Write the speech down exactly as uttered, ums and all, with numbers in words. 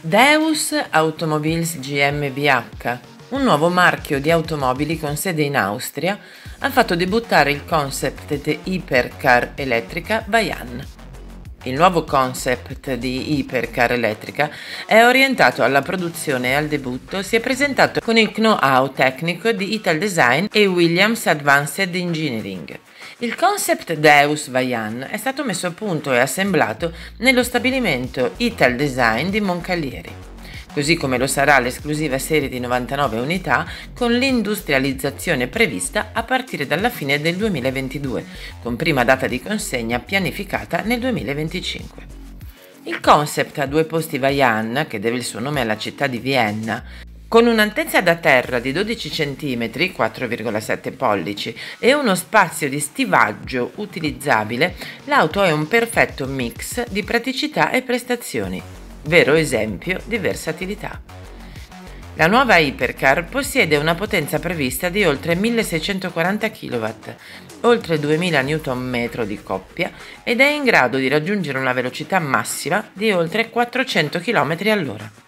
Deus Automobiles GmbH, un nuovo marchio di automobili con sede in Austria, ha fatto debuttare il concept di hypercar elettrica Vayan. Il nuovo concept di hypercar elettrica è orientato alla produzione e al debutto. Si è presentato con il know-how tecnico di Italdesign e Williams Advanced Engineering. Il concept Deus Vayan è stato messo a punto e assemblato nello stabilimento Italdesign di Moncalieri, così come lo sarà l'esclusiva serie di novantanove unità con l'industrializzazione prevista a partire dalla fine del duemilaventidue, con prima data di consegna pianificata nel duemilaventicinque. Il concept a due posti Vayan, che deve il suo nome alla città di Vienna, con un'altezza da terra di dodici centimetri, quattro virgola sette pollici, e uno spazio di stivaggio utilizzabile, l'auto è un perfetto mix di praticità e prestazioni, vero esempio di versatilità. La nuova hypercar possiede una potenza prevista di oltre milleseicentoquaranta chilowatt, oltre duemila newton metri di coppia, ed è in grado di raggiungere una velocità massima di oltre quattrocento chilometri all'ora.